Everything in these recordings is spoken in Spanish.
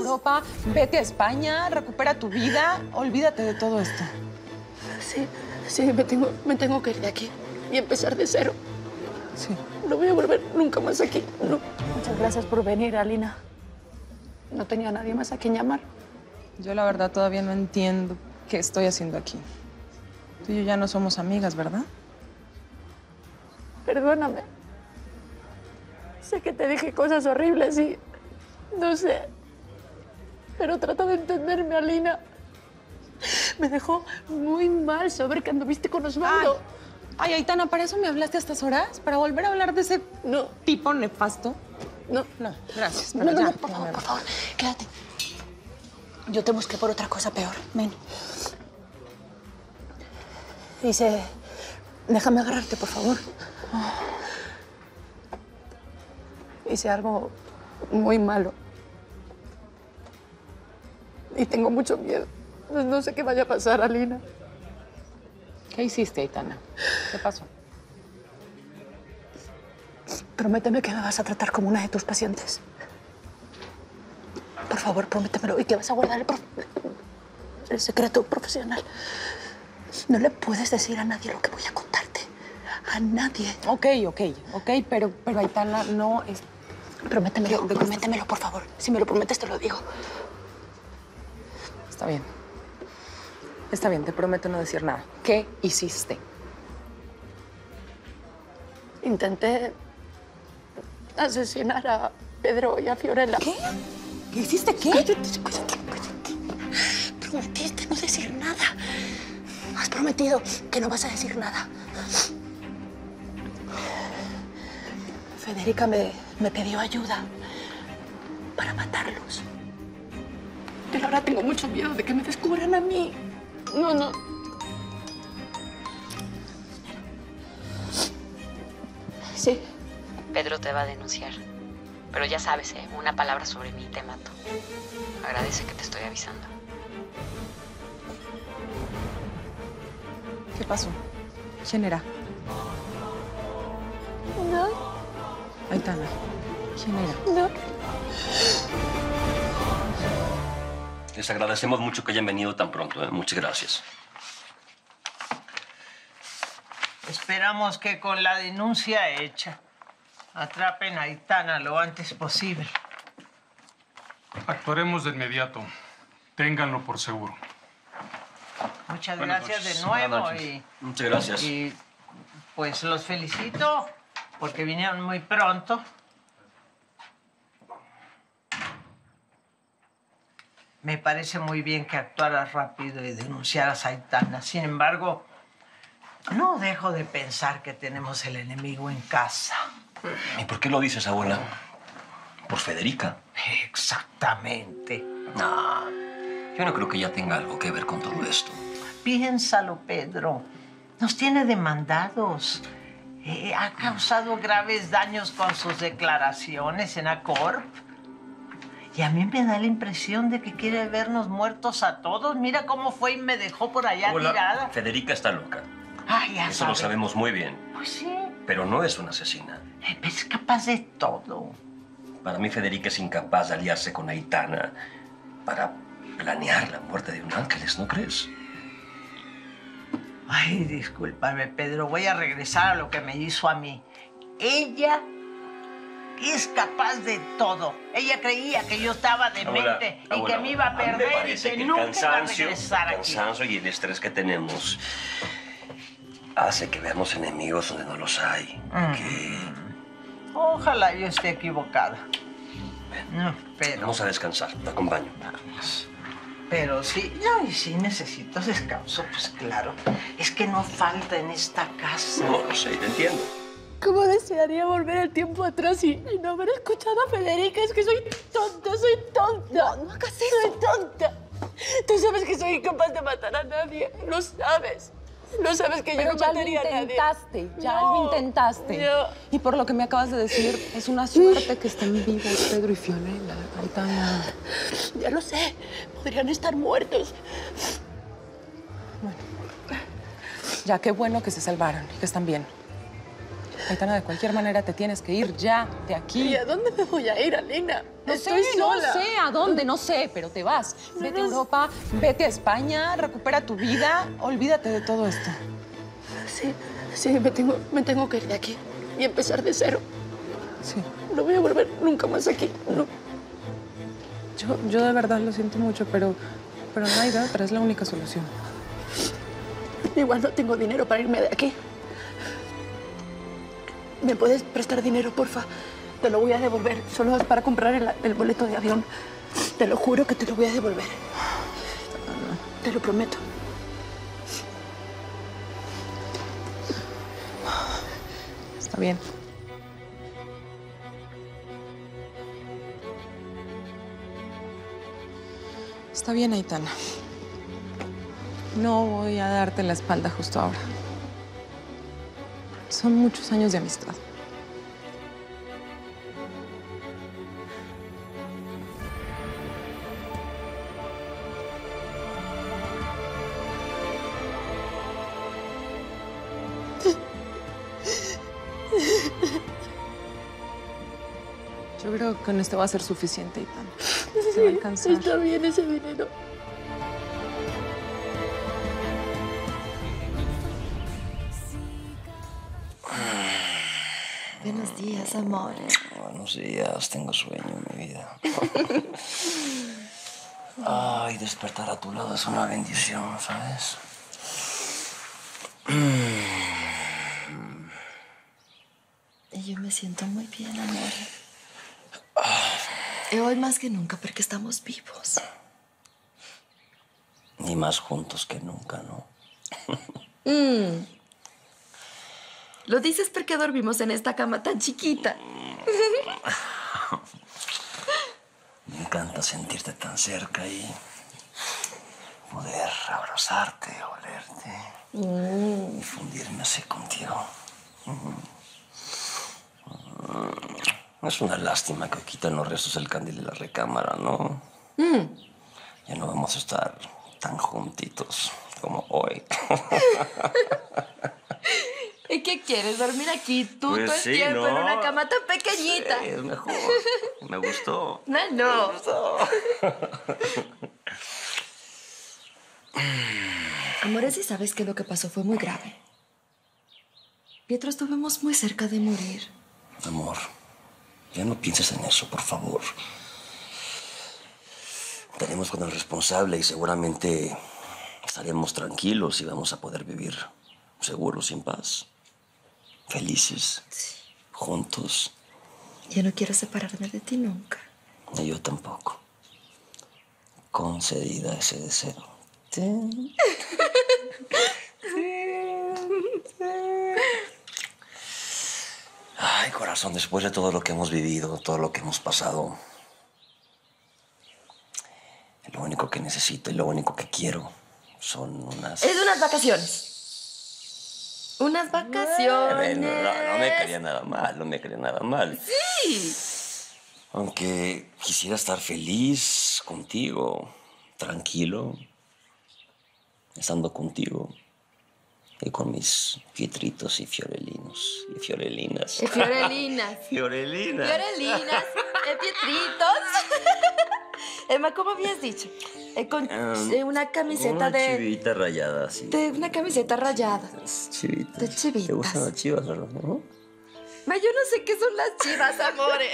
Europa, vete a España, recupera tu vida, olvídate de todo esto. Sí, me tengo que ir de aquí y empezar de cero. Sí. No voy a volver nunca más aquí, no. Muchas gracias por venir, Alina. No tenía a nadie más a quien llamar. Yo la verdad todavía no entiendo qué estoy haciendo aquí. Tú y yo ya no somos amigas, ¿verdad? Perdóname. Sé que te dije cosas horribles y... no sé. Pero trata de entenderme, Alina. Me dejó muy mal saber que anduviste con Osvaldo. Ay, Aitana, ¿para eso me hablaste a estas horas? ¿Para volver a hablar de ese tipo nefasto? No, gracias. No, por favor, quédate. Yo te busqué por otra cosa peor. Ven. Déjame agarrarte, por favor. Hice algo muy malo. Y tengo mucho miedo. No sé qué vaya a pasar, Alina. ¿Qué hiciste, Aitana? ¿Qué pasó? Prométeme que me vas a tratar como una de tus pacientes. Por favor, prométemelo. Y que vas a guardar el secreto profesional. No le puedes decir a nadie lo que voy a contarte. A nadie. Ok, pero Aitana, no es... Prométemelo, por favor. Si me lo prometes, te lo digo. Está bien, te prometo no decir nada. ¿Qué hiciste? Intenté asesinar a Pedro y a Fiorella. ¿Qué? ¿Qué hiciste qué? Cállate. Prometiste no decir nada. Has prometido que no vas a decir nada. Federica me pidió ayuda para matarlos. Pero ahora tengo mucho miedo de que me descubran a mí. No. Sí. Pedro te va a denunciar. Pero ya sabes, una palabra sobre mí y te mato. Agradece que te estoy avisando. ¿Qué pasó? ¿Quién era? No. Aitana, ¿quién era? No. Les agradecemos mucho que hayan venido tan pronto. Muchas gracias. Esperamos que con la denuncia hecha atrapen a Aitana lo antes posible. Actuaremos de inmediato. Ténganlo por seguro. Muchas Buenas gracias noches. de nuevo. Buenas noches. Muchas gracias. Y pues los felicito porque vinieron muy pronto. Me parece muy bien que actuaras rápido y denunciaras a Aitana. Sin embargo, no dejo de pensar que tenemos el enemigo en casa. ¿Y por qué lo dices, abuela? ¿Por Federica? Exactamente. No, yo no creo que ella tenga algo que ver con todo esto. Piénsalo, Pedro. Nos tiene demandados. Ha causado graves daños con sus declaraciones en Acorp. Y a mí me da la impresión de que quiere vernos muertos a todos. Mira cómo fue y me dejó por allá tirada. Federica está loca. Ay, ya Eso lo sabes. sabemos muy bien. Pues sí. Pero no es una asesina. Es capaz de todo. Para mí, Federica es incapaz de aliarse con Aitana para planear la muerte de un Ángeles, ¿no crees? Ay, discúlpame, Pedro. Voy a regresar a lo que me hizo a mí. Ella es capaz de todo. Ella creía que yo estaba demente y que me iba a perder y que nunca iba a regresar aquí. El cansancio y el estrés que tenemos hace que veamos enemigos donde no los hay. Ojalá yo esté equivocada. No, pero... Vamos a descansar. Te acompaño. Vamos. Pero sí, y si necesito descanso, pues claro. Es que no falta en esta casa. No lo sé, te entiendo. ¿Cómo desearía volver el tiempo atrás y no haber escuchado a Federica? Es que soy tonta. No hagas eso. Soy tonta. Tú sabes que soy incapaz de matar a nadie. Lo sabes. No sabes que yo no mataría a nadie. Ya lo intentaste. No. Y por lo que me acabas de decir, es una suerte que estén vivos Pedro y Fiorella, Aitana. Ya lo sé. Podrían estar muertos. Bueno, ya qué bueno que se salvaron y que están bien. Aitana, de cualquier manera te tienes que ir ya de aquí. ¿Y a dónde me voy a ir, Alina? No Estoy sé, sola. no sé a dónde, no sé, pero te vas. Vete a Europa, vete a España, recupera tu vida, olvídate de todo esto. Sí, me tengo que ir de aquí y empezar de cero. Sí. No voy a volver nunca más aquí, no. Yo de verdad lo siento mucho, pero no hay de otra, es la única solución. Igual no tengo dinero para irme de aquí. ¿Me puedes prestar dinero, porfa? Te lo voy a devolver. Solo es para comprar el boleto de avión. Te lo juro que te lo voy a devolver. Te lo prometo. Está bien. Está bien, Aitana. No voy a darte la espalda justo ahora. Son muchos años de amistad. Yo creo que con esto va a ser suficiente, Aitana. Te va a alcanzar. Está bien ese dinero. Buenos días, amor. Buenos días, tengo sueño, mi vida. Ay, despertar a tu lado es una bendición, ¿sabes? Y yo me siento muy bien, amor. Y hoy más que nunca porque estamos vivos. Ni más juntos que nunca, ¿no? Lo dices porque dormimos en esta cama tan chiquita. Me encanta sentirte tan cerca y poder abrazarte, olerte y fundirme así contigo. Es una lástima que quitan los restos del candil de la recámara, ¿no? Ya no vamos a estar tan juntitos como hoy. ¿Y qué quieres? ¿Dormir aquí tú Pues todo el sí, tiempo en ¿no? una cama tan pequeñita? Sí, es mejor. Me gustó. No. Me gustó. Amores, ¿y sabes que lo que pasó fue muy grave? Pietro, estuvimos muy cerca de morir. Amor, ya no pienses en eso, por favor. Estaremos con el responsable y seguramente estaremos tranquilos y vamos a poder vivir seguros, en paz. Felices. Sí. Juntos. Yo no quiero separarme de ti nunca. Y yo tampoco. Concedida ese deseo. Sí. Ay, corazón, después de todo lo que hemos vivido, todo lo que hemos pasado, lo único que necesito y lo único que quiero son unas... Es unas vacaciones. Unas vacaciones. No me quería nada mal. Sí. Aunque quisiera estar feliz contigo, tranquilo, estando contigo y con mis pietritos y fiorelinos y fiorelinas. Fiorelinas. Fiorelinas. Fiorelinas. Pietritos. Emma, ¿cómo habías dicho? Con una camiseta una de... chivita rayada, sí. De una camiseta rayada. Chivitas. De chivitas. ¿Te gustan las chivas, verdad? ¿No? Ma, yo no sé qué son las chivas, amore.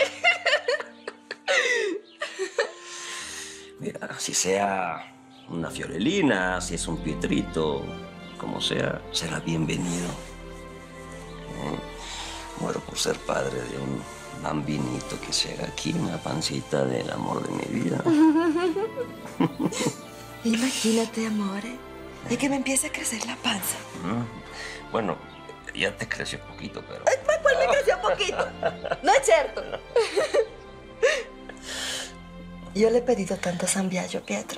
Mira, si sea una fiorelina, si es un pietrito, como sea, será bienvenido. Muero por ser padre de un bambinito que se haga aquí en la pancita del amor de mi vida. Imagínate, amore, de que me empiece a crecer la panza. Bueno, ya te creció poquito, pero... ¿Cuál me creció poquito? No es cierto. Yo le he pedido tanto a San Biagio, Pietro.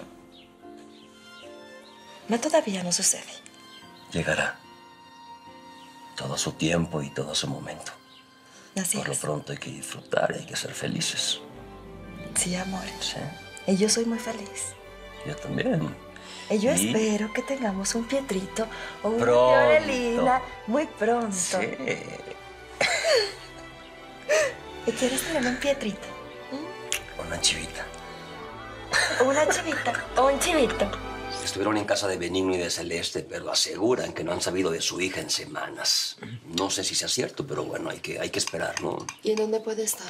No, todavía no sucede. Llegará. Todo a su tiempo y todo a su momento. Así Por lo es. pronto hay que disfrutar y hay que ser felices. Sí, amor. Sí, Y yo soy muy feliz. yo también. Y yo ¿Y? espero que tengamos un Pietrito o una Pronto. Fiorelina muy pronto. Sí. ¿Y quieres tener un Pietrito? Una chivita. ¿Una chivita o un chivito? Estuvieron en casa de Benigno y de Celeste, pero aseguran que no han sabido de su hija en semanas. No sé si sea cierto, pero bueno, hay que esperar, ¿no? ¿Y en dónde puede estar?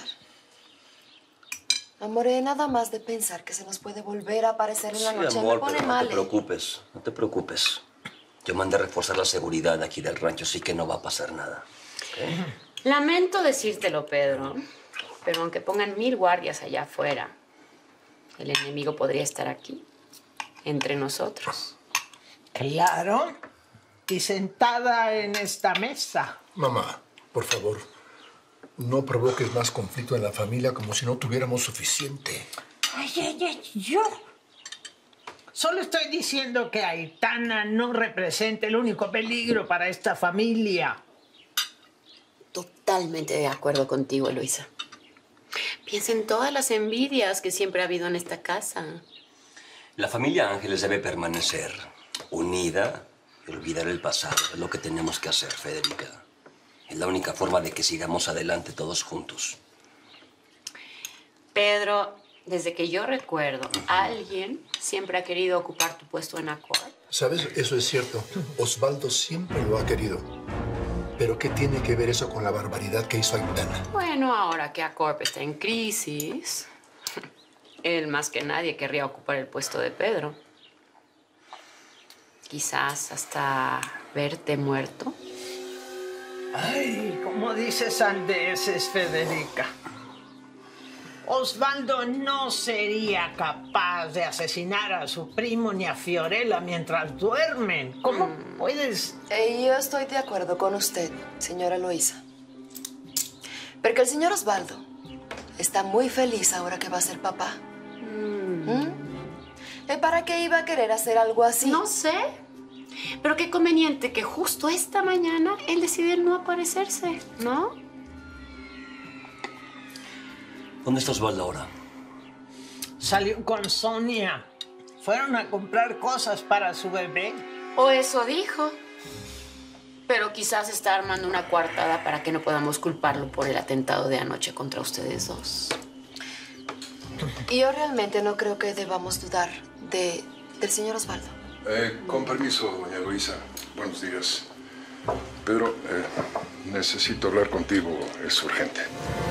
Amor, nada más de pensar que se nos puede volver a aparecer en la noche Sí, amor, me pone pero mal. no te preocupes, no te preocupes. Yo mandé a reforzar la seguridad aquí del rancho, así que no va a pasar nada. ¿Okay? Lamento decírtelo, Pedro, pero aunque pongan 1000 guardias allá afuera, el enemigo podría estar aquí, entre nosotros. Claro. Y sentada en esta mesa. Mamá, por favor, no provoques más conflicto en la familia como si no tuviéramos suficiente. Ay, yo. Solo estoy diciendo que Aitana no representa el único peligro para esta familia. Totalmente de acuerdo contigo, Eloisa. Piensa en todas las envidias que siempre ha habido en esta casa. La familia Ángeles debe permanecer unida y olvidar el pasado. Es lo que tenemos que hacer, Federica. Es la única forma de que sigamos adelante todos juntos. Pedro, desde que yo recuerdo, alguien siempre ha querido ocupar tu puesto en Accord. ¿Sabes? Eso es cierto. Osvaldo siempre lo ha querido. ¿Pero qué tiene que ver eso con la barbaridad que hizo Aitana? Bueno, ahora que Accord está en crisis, él más que nadie querría ocupar el puesto de Pedro. Quizás hasta verte muerto. Ay, ¿cómo dices sandeces, Federica? Osvaldo no sería capaz de asesinar a su primo ni a Fiorella mientras duermen. ¿Cómo puedes...? Yo estoy de acuerdo con usted, señora Eloisa. Porque el señor Osvaldo está muy feliz ahora que va a ser papá. ¿Para qué iba a querer hacer algo así? No sé, pero qué conveniente que justo esta mañana él decide no aparecerse, ¿no? ¿Dónde está Osvaldo ahora? Salió con Sonia. Fueron a comprar cosas para su bebé. O eso dijo. Pero quizás está armando una coartada para que no podamos culparlo por el atentado de anoche contra ustedes dos. Y yo realmente no creo que debamos dudar del señor Osvaldo. Con permiso, doña Luisa. Buenos días. Pedro, necesito hablar contigo. Es urgente.